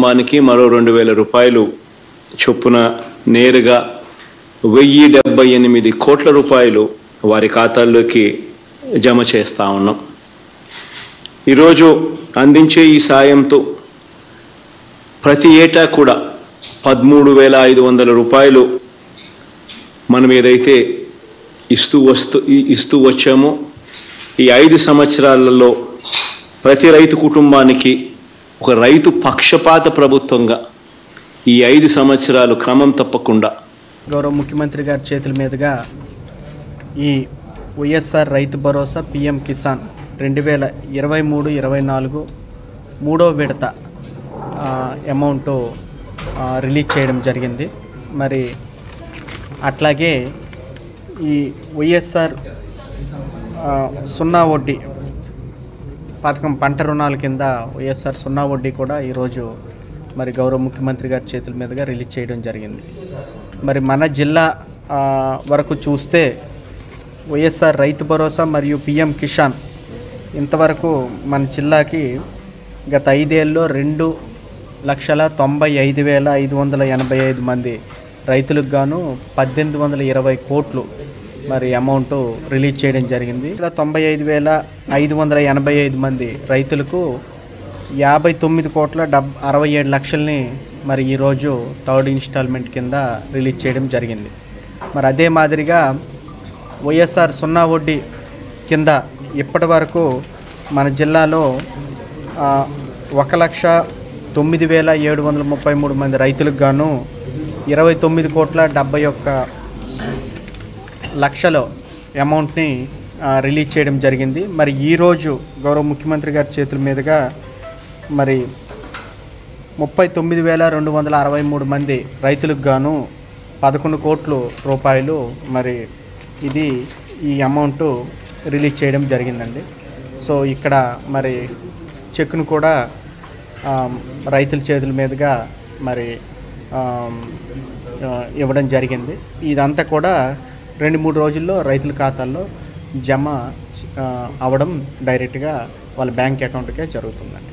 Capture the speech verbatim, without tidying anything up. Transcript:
మనకి మరో రెండు వేల రూపాయలు చొప్పున నేరుగా వెయ్యి డెబ్బై ఎనిమిది కోట్ల రూపాయలు వారి ఖాతాల్లోకి జమ చేస్తా ఉన్నాం. ఈరోజు అందించే ఈ సాయంతో ప్రతి ఏటా కూడా పదమూడు వేల ఐదు వందల రూపాయలు మనం ఏదైతే ఇస్తూ వస్తూ ఇస్తూ వచ్చామో ఈ ఐదు సంవత్సరాలలో ప్రతి రైతు కుటుంబానికి ఒక రైతు పక్షపాత ప్రభుత్వంగా ఈ ఐదు సంవత్సరాలు క్రమం తప్పకుండా గౌరవ ముఖ్యమంత్రి గారి చేతుల మీదుగా ఈ వైఎస్ఆర్ రైతు భరోసా పిఎం కిసాన్ రెండు వేల ఇరవై మూడు ఇరవై నాలుగు మూడో విడత అమౌంట్ రిలీజ్ చేయడం జరిగింది. మరి అట్లాగే ఈ వైఎస్ఆర్ సున్నా వడ్డీ పథకం పంట రుణాల కింద వైఎస్ఆర్ సున్నా వడ్డీ కూడా ఈరోజు మరి గౌరవ ముఖ్యమంత్రి గారి చేతుల మీదుగా రిలీజ్ చేయడం జరిగింది. మరి మన జిల్లా వరకు చూస్తే వైఎస్ఆర్ రైతు భరోసా మరియు పిఎం కిసాన్ ఇంతవరకు మన జిల్లాకి గత ఐదేళ్ళలో రెండు లక్షల తొంభై ఐదు వేల ఐదు వందల ఎనభై ఐదు మంది రైతులకు గాను పద్దెనిమిది వందల ఇరవై కోట్లు మరి అమౌంట్ రిలీజ్ చేయడం జరిగింది. ఇలా తొంభై ఐదు వేల ఐదు వందల ఎనభై ఐదు మంది రైతులకు యాభై తొమ్మిది కోట్ల డబ్ అరవై ఏడు లక్షల్ని మరి ఈరోజు థర్డ్ ఇన్స్టాల్మెంట్ కింద రిలీజ్ చేయడం జరిగింది. మరి అదే మాదిరిగా వైఎస్ఆర్ సున్నా వడ్డీ కింద ఇప్పటి వరకు మన జిల్లాలో ఒక లక్ష తొమ్మిది వేల ఏడు వందల ముప్పై మూడు మంది రైతులకు గాను ఇరవై తొమ్మిది కోట్ల డెబ్బై ఒక్క లక్షల అమౌంట్ని రిలీజ్ చేయడం జరిగింది. మరి ఈరోజు గౌరవ ముఖ్యమంత్రి గారి చేతుల మీదుగా మరి ముప్పై తొమ్మిది వేల రెండు వందల అరవై మూడు మంది రైతులకు గాను పదకొండు కోట్ల రూపాయలు మరి ఇది ఈ అమౌంట్ రిలీజ్ చేయడం జరిగిందండి. సో ఇక్కడ మరి చెక్ను కూడా రైతుల చేతుల మీదుగా మరి ఇవ్వడం జరిగింది. ఇదంతా కూడా రెండు మూడు రోజుల్లో రైతుల ఖాతాల్లో జమ అవ్వడం డైరెక్ట్గా వాళ్ళ బ్యాంక్ అకౌంట్కే జరుగుతుందండి.